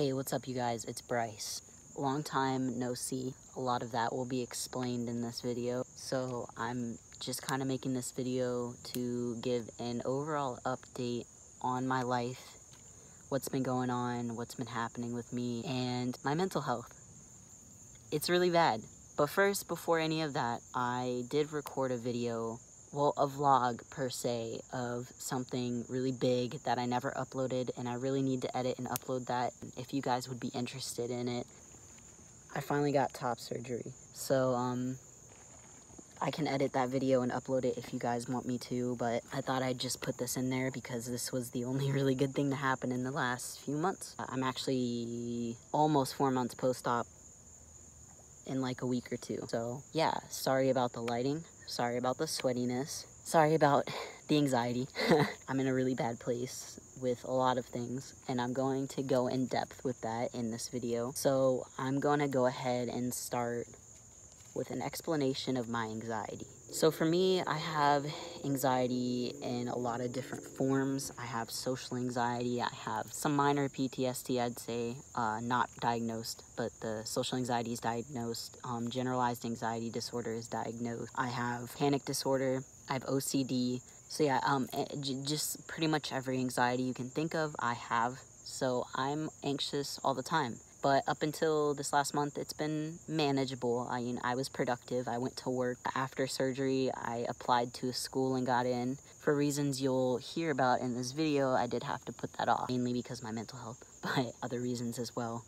Hey, what's up you guys? It's Bryce. Long time no see. A lot of that will be explained in this video. So I'm just kind of making this video to give an overall update on my life, what's been going on, what's been happening with me, and my mental health. It's really bad. But first, before any of that, I did record a video, well, a vlog per se, of something really big that I never uploaded, and I really need to edit and upload that if you guys would be interested in it. I finally got top surgery, so I can edit that video and upload it if you guys want me to, but I thought I'd just put this in there because this was the only really good thing to happen in the last few months. I'm actually almost 4 months post-op in like a week or two. So yeah, sorry about the lighting, sorry about the sweatiness, sorry about the anxiety. I'm in a really bad place with a lot of things, and I'm going to go in depth with that in this video. So I'm gonna go ahead and start with an explanation of my anxiety. So for me, I have anxiety in a lot of different forms. I have social anxiety, I have some minor PTSD, I'd say, not diagnosed, but the social anxiety is diagnosed. Generalized anxiety disorder is diagnosed. I have panic disorder, I have OCD. So yeah, just pretty much every anxiety you can think of, I have. So I'm anxious all the time. But up until this last month, it's been manageable. I was productive. I went to work. After surgery, I applied to a school and got in. For reasons you'll hear about in this video, I did have to put that off, mainly because of my mental health, but other reasons as well.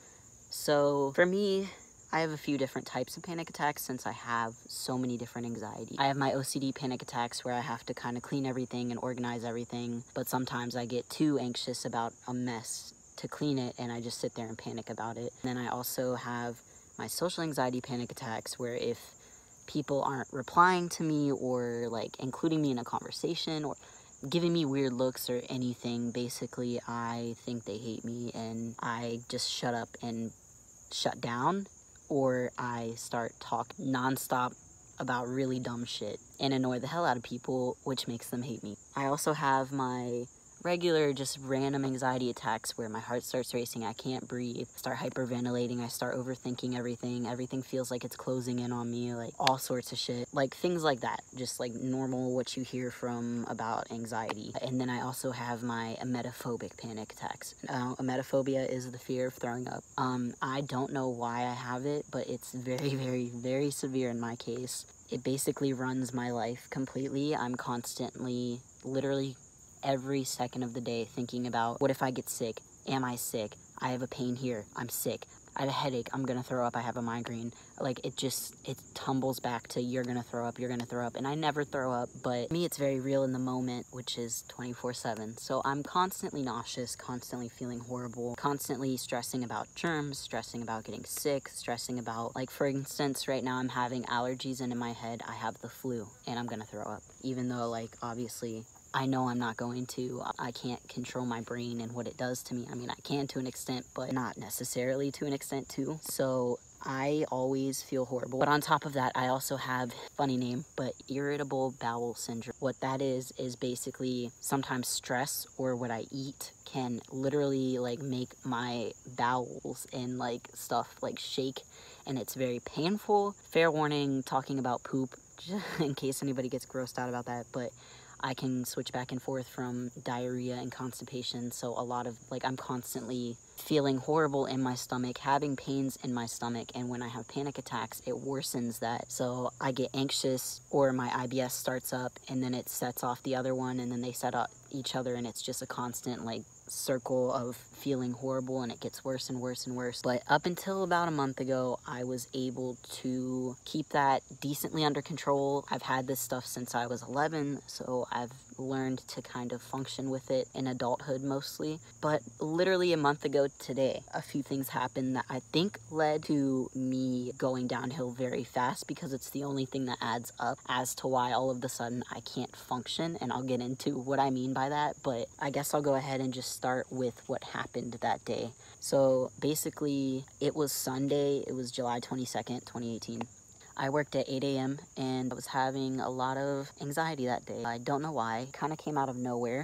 So for me, I have a few different types of panic attacks since I have so many different anxieties. I have my OCD panic attacks where I have to kind of clean everything and organize everything, but sometimes I get too anxious about a mess to clean it and I just sit there and panic about it. And then I also have my social anxiety panic attacks where if people aren't replying to me or like including me in a conversation or giving me weird looks or anything, basically I think they hate me and I just shut up and shut down, or I start talking nonstop about really dumb shit and annoy the hell out of people, which makes them hate me. I also have my regular, just random anxiety attacks where my heart starts racing, I can't breathe, start hyperventilating, I start overthinking everything feels like it's closing in on me, like all sorts of shit, like things like that, just like normal what you hear from about anxiety. And then I also have my emetophobic panic attacks. Emetophobia is the fear of throwing up. I don't know why I have it, but it's very severe in my case. It basically runs my life completely. I'm constantly, literally every second of the day thinking about, what if I get sick? Am I sick? I have a pain here. I'm sick. I have a headache. I'm gonna throw up. I have a migraine. Like it tumbles back to you're gonna throw up, and I never throw up, but me it's very real in the moment, which is 24/7. So I'm constantly nauseous, constantly feeling horrible, constantly stressing about germs, stressing about getting sick, stressing about, like for instance, right now I'm having allergies and in my head I have the flu and I'm gonna throw up, even though like obviously I know I'm not going to. I can't control my brain and what it does to me. I mean, I can to an extent, but not necessarily to an extent too. So I always feel horrible. But on top of that, I also have, funny name, but irritable bowel syndrome. What that is basically sometimes stress or what I eat can literally like make my bowels and like stuff like shake, and it's very painful. Fair warning, talking about poop, in case anybody gets grossed out about that, but I can switch back and forth from diarrhea and constipation, so a lot of, like, I'm constantly feeling horrible in my stomach, having pains in my stomach, and when I have panic attacks, it worsens that. So I get anxious, or my IBS starts up, and then it sets off the other one, and then they set up each other, and it's just a constant, like, circle of feeling horrible, and it gets worse and worse and worse. But up until about a month ago, I was able to keep that decently under control. I've had this stuff since I was 11, so I've learned to kind of function with it in adulthood mostly. But literally a month ago today, a few things happened that I think led to me going downhill very fast, because it's the only thing that adds up as to why all of a sudden I can't function, and I'll get into what I mean by that, but I guess I'll go ahead and just start with what happened that day. So basically, it was Sunday, it was July 22nd, 2018. I worked at 8 a.m. and I was having a lot of anxiety that day. I don't know why. It kind of came out of nowhere.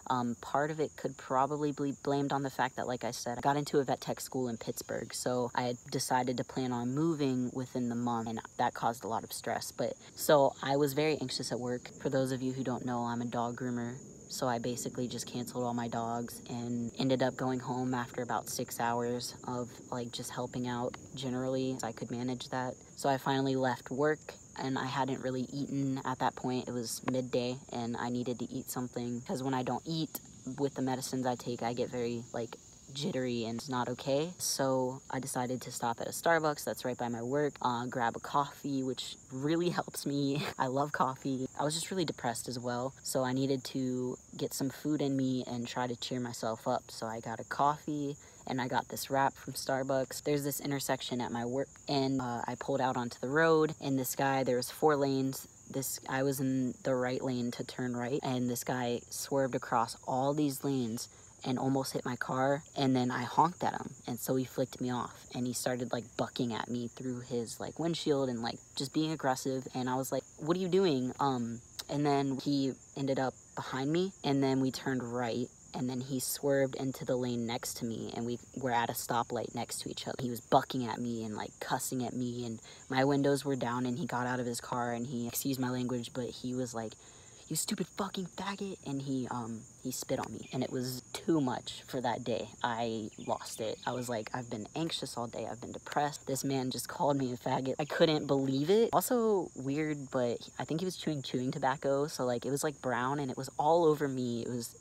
Part of it could probably be blamed on the fact that, like I said, I got into a vet tech school in Pittsburgh, so I had decided to plan on moving within the month, and that caused a lot of stress. But so I was very anxious at work. For those of you who don't know, I'm a dog groomer. So I basically just canceled all my dogs and ended up going home after about 6 hours of like just helping out generally, so I could manage that. So I finally left work, and I hadn't really eaten at that point. It was midday and I needed to eat something, because when I don't eat with the medicines I take, I get very like jittery and it's not okay. So I decided to stop at a Starbucks that's right by my work, grab a coffee, which really helps me. I love coffee. I was just really depressed as well, so I needed to get some food in me and try to cheer myself up. So I got a coffee and I got this wrap from Starbucks. There's this intersection at my work, and I pulled out onto the road, and this guy, there was 4 lanes. I was in the right lane to turn right, and this guy swerved across all these lanes and almost hit my car, and then I honked at him, and so he flicked me off, and he started like bucking at me through his like windshield and like just being aggressive, and I was like, what are you doing? And then he ended up behind me, and then we turned right, and then he swerved into the lane next to me, and we were at a stoplight next to each other. He was bucking at me and like cussing at me, and my windows were down, and he got out of his car, and he, excuse my language, but he was like, you stupid fucking faggot, and he spit on me, and it was too much for that day. I lost it. I was like, I've been anxious all day, I've been depressed. This man just called me a faggot. I couldn't believe it. Also weird, but I think he was chewing tobacco, so like it was like brown, and it was all over me. It was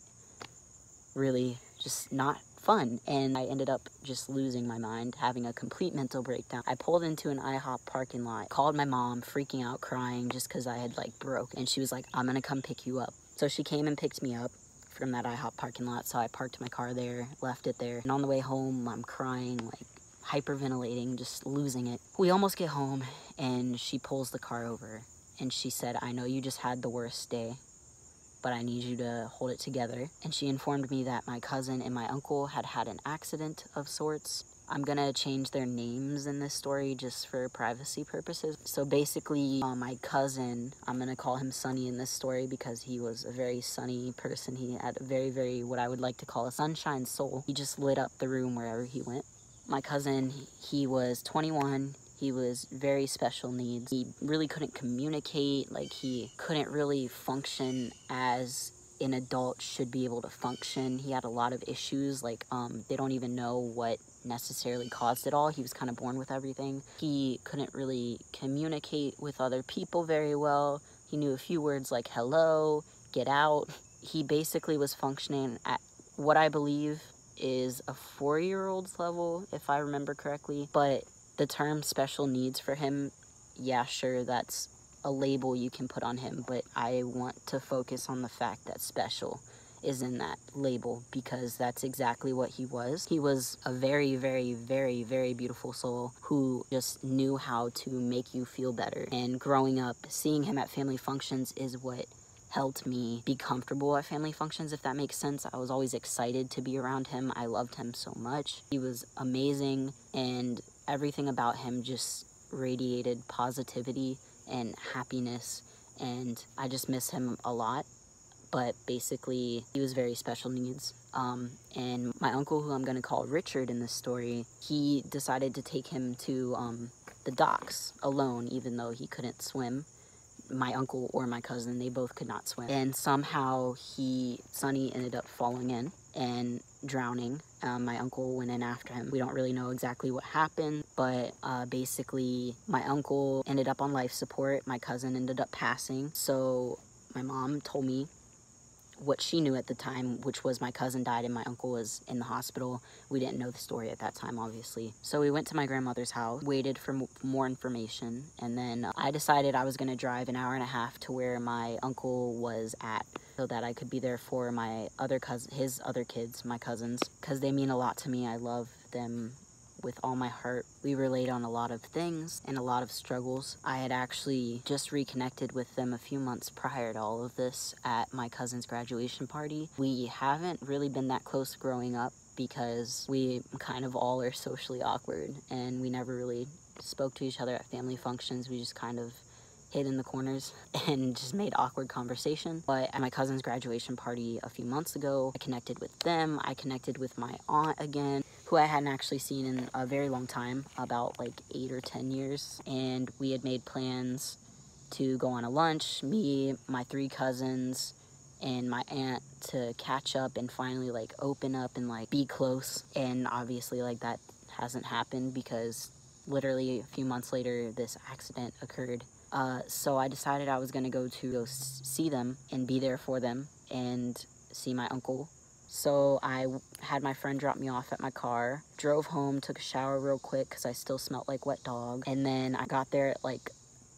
really just not fun, and I ended up just losing my mind, having a complete mental breakdown. I pulled into an IHOP parking lot, called my mom, freaking out, crying just because I had like broke, and she was like, I'm gonna come pick you up. So she came and picked me up from that IHOP parking lot, so I parked my car there, left it there, and on the way home I'm crying, like hyperventilating, just losing it. We almost get home, and she pulls the car over, and she said, I know you just had the worst day, but I need you to hold it together. And she informed me that my cousin and my uncle had had an accident of sorts. I'm gonna change their names in this story just for privacy purposes. So basically, my cousin, I'm gonna call him Sunny in this story because he was a very sunny person. He had a very, very, what I would like to call a sunshine soul. He just lit up the room wherever he went. My cousin, he was 21. He was very special needs. He really couldn't communicate. Like, he couldn't really function as an adult should be able to function. He had a lot of issues. Like, they don't even know what necessarily caused it all. He was kind of born with everything. He couldn't really communicate with other people very well. He knew a few words like hello, get out. He basically was functioning at what I believe is a 4-year-old's level, if I remember correctly. But the term special needs for him, yeah, sure, that's a label you can put on him, but I want to focus on the fact that special is in that label, because that's exactly what he was. He was a very, very, very, very beautiful soul who just knew how to make you feel better. And growing up, seeing him at family functions is what helped me be comfortable at family functions, if that makes sense. I was always excited to be around him. I loved him so much. He was amazing, and everything about him just radiated positivity and happiness, and I just miss him a lot. But basically, he was very special needs. And my uncle, who I'm gonna call Richard in this story, he decided to take him to the docks alone, even though he couldn't swim. My uncle or my cousin, they both could not swim. And somehow Sonny ended up falling in and drowning. My uncle went in after him. We don't really know exactly what happened, but basically my uncle ended up on life support. My cousin ended up passing. So my mom told me what she knew at the time, which was my cousin died and my uncle was in the hospital. We didn't know the story at that time, obviously. So we went to my grandmother's house, waited for more information, and then I decided I was gonna drive an hour and a half to where my uncle was at, so that I could be there for my other cousin, his other kids, my cousins, because they mean a lot to me. I love them with all my heart. We relate on a lot of things and a lot of struggles. I had actually just reconnected with them a few months prior to all of this at my cousin's graduation party. We haven't really been that close growing up because we kind of all are socially awkward, and we never really spoke to each other at family functions. We just kind of hid in the corners and just made awkward conversation. But at my cousin's graduation party a few months ago, I connected with them. I connected with my aunt again, who I hadn't actually seen in a very long time, about like 8 or 10 years. And we had made plans to go on a lunch, me, my 3 cousins, and my aunt, to catch up and finally like open up and like be close. And obviously like that hasn't happened because literally a few months later this accident occurred. So I decided I was gonna go see them and be there for them and see my uncle. So I had my friend drop me off at my car, drove home, took a shower real quick because I still smelled like wet dog, and then I got there at like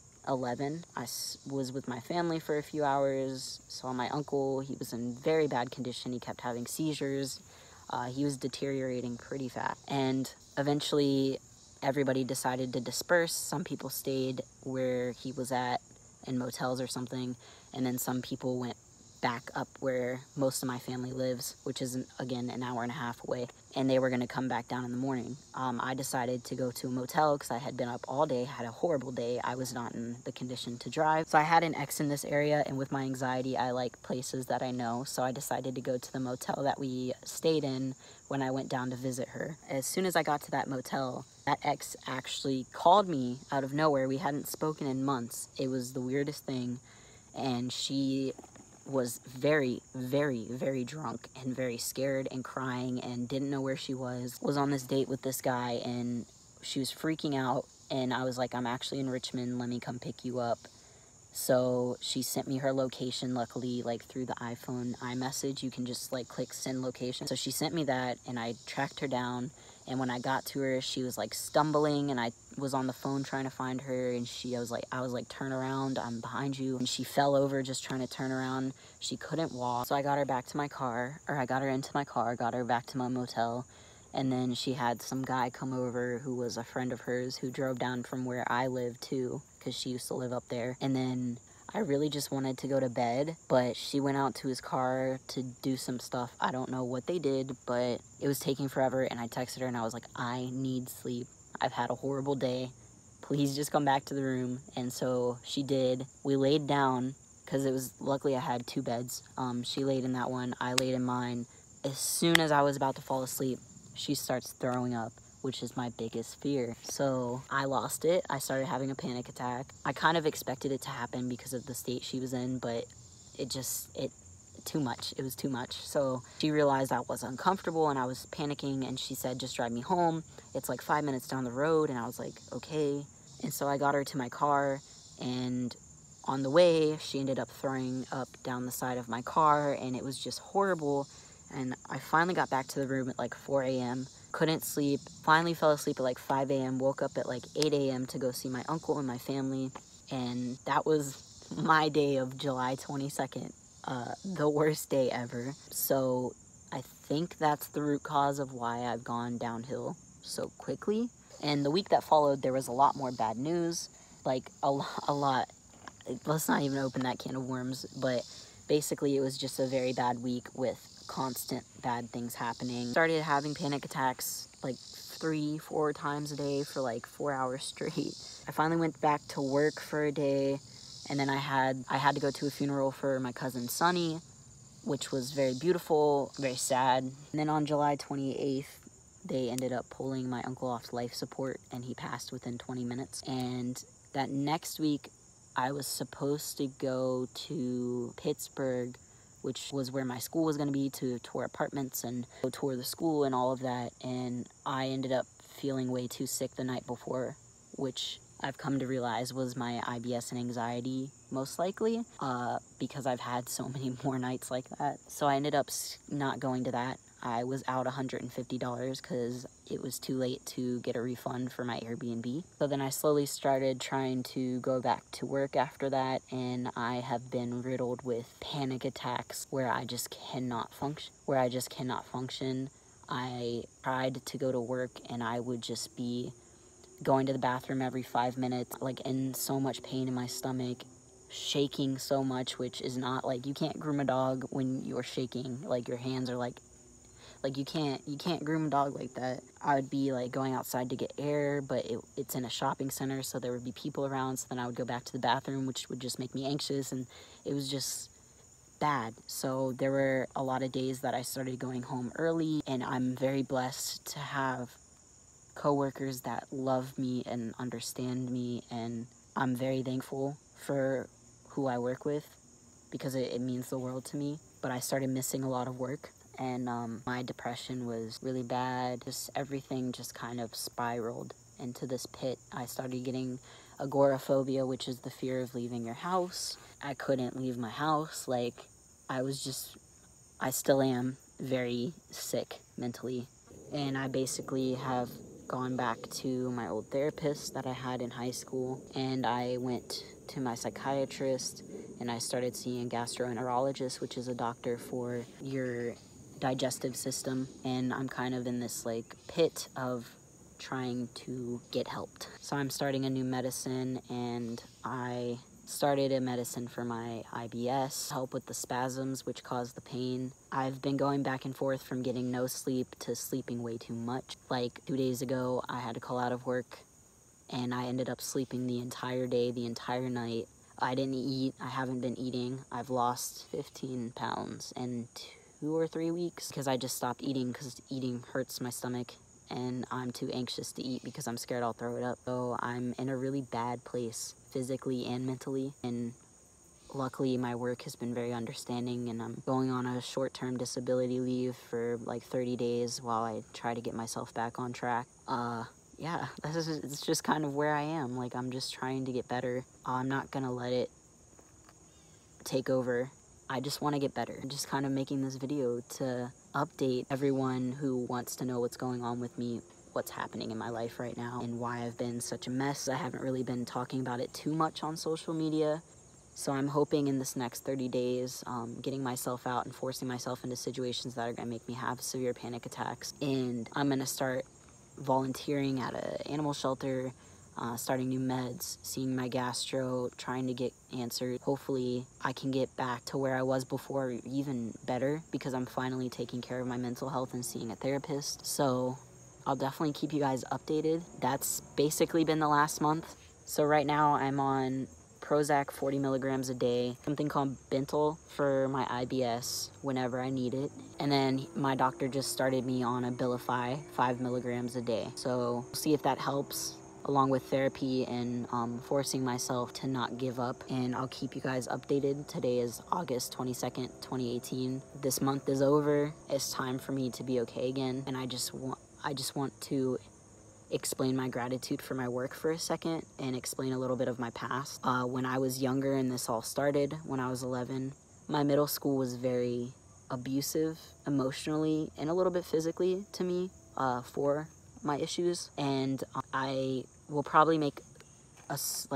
11. I was with my family for a few hours, saw my uncle. He was in very bad condition. He kept having seizures. He was deteriorating pretty fast. And eventually everybody decided to disperse. Some people stayed where he was at in motels or something, and then some people went back up where most of my family lives, which is again an hour and a half away, and they were going to come back down in the morning. I decided to go to a motel because I had been up all day, had a horrible day. I was not in the condition to drive, so I had an ex in this area, and with my anxiety I like places that I know, so I decided to go to the motel that we stayed in when I went down to visit her. As soon as I got to that motel, that ex actually called me out of nowhere. We hadn't spoken in months. It was the weirdest thing, and she was very, very, very drunk and very scared and crying and didn't know where she was on this date with this guy, and she was freaking out. And I was like, I'm actually in Richmond, let me come pick you up. So she sent me her location. Luckily, like through the iPhone iMessage, you can just like click send location. So she sent me that, and I tracked her down. And when I got to her, she was like stumbling, and I was on the phone trying to find her, and I was like, turn around, I'm behind you. And she fell over just trying to turn around. She couldn't walk. So I got her back to my car, or I got her into my car, got her back to my motel. And then she had some guy come over who was a friend of hers who drove down from where I live too, because she used to live up there. And then I really just wanted to go to bed, but she went out to his car to do some stuff. I don't know what they did, but it was taking forever, and I texted her and I was like, I need sleep. I've had a horrible day. Please just come back to the room. And so she did. We laid down because it was, luckily I had 2 beds. She laid in that one, I laid in mine. As soon as I was about to fall asleep, she starts throwing up, which is my biggest fear. So I lost it. I started having a panic attack. I kind of expected it to happen because of the state she was in, but too much. It was too much. So she realized I was uncomfortable and I was panicking, and she said, just drive me home. It's like 5 minutes down the road. And I was like, okay. And so I got her to my car, and on the way, she ended up throwing up down the side of my car, and it was just horrible. And I finally got back to the room at like 4 a.m. Couldn't sleep. Finally fell asleep at like 5 a.m. Woke up at like 8 a.m. to go see my uncle and my family. And that was my day of July 22nd. The worst day ever. So I think that's the root cause of why I've gone downhill so quickly. And the week that followed, there was a lot more bad news. Like a lot. Let's not even open that can of worms. But basically it was just a very bad week with constant bad things happening. Started having panic attacks like 3-4 times a day for like 4 hours straight. I finally went back to work for a day, and then I had to go to a funeral for my cousin Sonny, which was very beautiful, very sad. And then on July 28th, they ended up pulling my uncle off life support, and he passed within 20 minutes. And that next week, I was supposed to go to Pittsburgh, which was where my school was going to be, to tour apartments and go tour the school and all of that. And I ended up feeling way too sick the night before, which I've come to realize was my IBS and anxiety, most likely, because I've had so many more nights like that. So I ended up not going to that. I was out $150 because it was too late to get a refund for my Airbnb. So then I slowly started trying to go back to work after that, and I have been riddled with panic attacks where I just cannot function. I tried to go to work, and I would just be going to the bathroom every 5 minutes, like in so much pain in my stomach, shaking so much, which is not like, you can't groom a dog when you're shaking. Like your hands are like Like, you can't groom a dog like that. I would be like going outside to get air, but it's in a shopping center, so there would be people around. So then I would go back to the bathroom, which would just make me anxious, and it was just bad. So there were a lot of days that I started going home early, and I'm very blessed to have coworkers that love me and understand me, and I'm very thankful for who I work with because it means the world to me. But I started missing a lot of work, and my depression was really bad. Just everything just kind of spiraled into this pit. I started getting agoraphobia, which is the fear of leaving your house. I couldn't leave my house. Like, I still am very sick mentally. And I basically have gone back to my old therapist that I had in high school, and I went to my psychiatrist, and I started seeing a gastroenterologist, which is a doctor for your digestive system. And I'm kind of in this like pit of trying to get helped. So I'm starting a new medicine, and I started a medicine for my IBS, help with the spasms which cause the pain. I've been going back and forth from getting no sleep to sleeping way too much. Like 2 days ago, I had to call out of work, and I ended up sleeping the entire day, the entire night. I didn't eat. I haven't been eating. I've lost 15 pounds in 2 or 3 weeks because I just stopped eating because eating hurts my stomach, and I'm too anxious to eat because I'm scared I'll throw it up. So I'm in a really bad place physically and mentally, and luckily my work has been very understanding, and I'm going on a short-term disability leave for like 30 days while I try to get myself back on track. Yeah, it's just kind of where I am. Like, I'm just trying to get better. I'm not gonna let it take over. I just want to get better. I'm just kind of making this video to update everyone who wants to know what's going on with me, what's happening in my life right now, and why I've been such a mess. I haven't really been talking about it too much on social media, so I'm hoping in this next 30 days, getting myself out and forcing myself into situations that are going to make me have severe panic attacks. And I'm going to start volunteering at an animal shelter, starting new meds, seeing my gastro, trying to get answers. Hopefully I can get back to where I was before, even better, because I'm finally taking care of my mental health and seeing a therapist. So I'll definitely keep you guys updated. That's basically been the last month. So right now I'm on Prozac 40 milligrams a day, something called Bentyl for my IBS whenever I need it. And then my doctor just started me on Abilify 5 milligrams a day. So we'll see if that helps, along with therapy and forcing myself to not give up. And I'll keep you guys updated. Today is August 22nd, 2018. This month is over. It's time for me to be okay again. And I just want to explain my gratitude for my work for a second and explain a little bit of my past. When I was younger and this all started, when I was 11, my middle school was very abusive emotionally and a little bit physically to me for my issues. And I will probably make a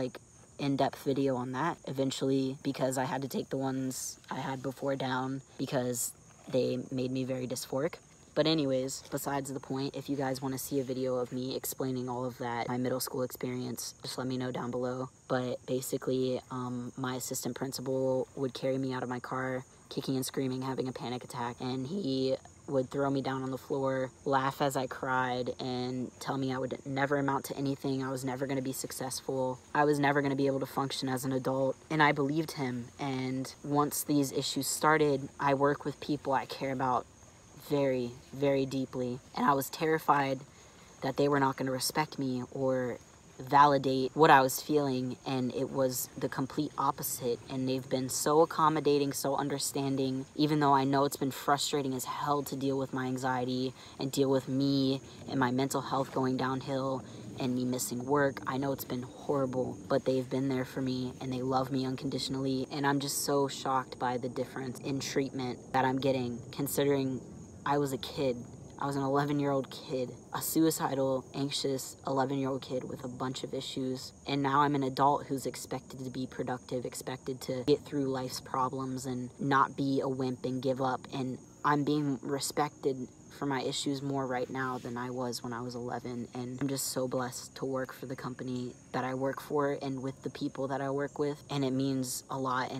in-depth video on that eventually, because I had to take the ones I had before down because they made me very dysphoric. But anyways, besides the point, if you guys want to see a video of me explaining all of that, my middle school experience, just let me know down below. But basically, my assistant principal would carry me out of my car, kicking and screaming, having a panic attack, and he would throw me down on the floor, laugh as I cried, and tell me I would never amount to anything. I was never going to be successful. I was never going to be able to function as an adult. And I believed him. And once these issues started, I work with people I care about very, very deeply. And I was terrified that they were not going to respect me or validate what I was feeling, and it was the complete opposite. And they've been so accommodating, so understanding, even though I know it's been frustrating as hell to deal with my anxiety and deal with me and my mental health going downhill and me missing work. I know it's been horrible, but they've been there for me and they love me unconditionally. And I'm just so shocked by the difference in treatment that I'm getting, considering I was a kid. I was an 11-year-old kid, a suicidal, anxious 11-year-old kid with a bunch of issues. And now I'm an adult who's expected to be productive, expected to get through life's problems and not be a wimp and give up. And I'm being respected for my issues more right now than I was when I was 11. And I'm just so blessed to work for the company that I work for and with the people that I work with. And it means a lot, and it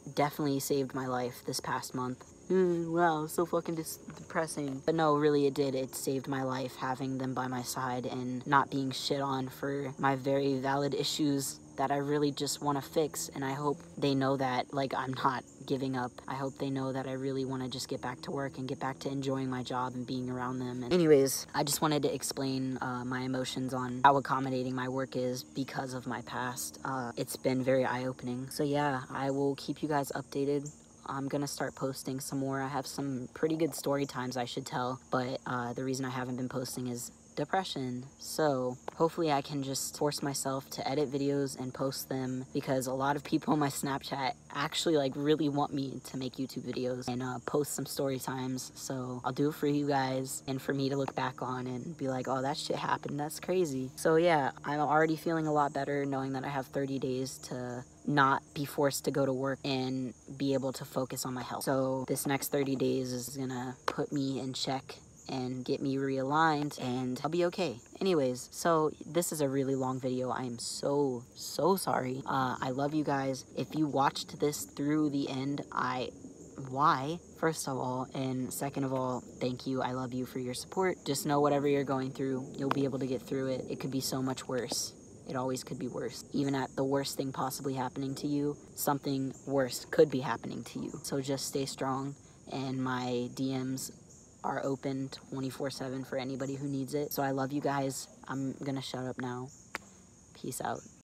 definitely saved my life this past month. Wow, so fucking depressing. But no, really it did. It saved my life having them by my side and not being shit on for my very valid issues that I really just want to fix. And I hope they know that, like, I'm not giving up. I hope they know that I really want to just get back to work and get back to enjoying my job and being around them. And anyways, I just wanted to explain my emotions on how accommodating my work is because of my past. It's been very eye-opening. So yeah, I will keep you guys updated. I'm gonna start posting some more. I have some pretty good story times I should tell, but the reason I haven't been posting is depression. So hopefully I can just force myself to edit videos and post them, because a lot of people on my Snapchat actually like really want me to make YouTube videos and post some story times. So I'll do it for you guys and for me to look back on and be like, oh, that shit happened, that's crazy. So yeah, I'm already feeling a lot better knowing that I have 30 days to not be forced to go to work and be able to focus on my health. So this next 30 days is gonna put me in check and get me realigned, and I'll be okay. Anyways, so this is a really long video. I am so sorry. I love you guys. If you watched this through the end, why, first of all, and second of all, thank you. I love you for your support. Just know whatever you're going through, you'll be able to get through it. It could be so much worse. It always could be worse. Even at the worst thing possibly happening to you, something worse could be happening to you. So just stay strong, and my DMs are open 24/7 for anybody who needs it. So I love you guys. I'm gonna shut up now. Peace out.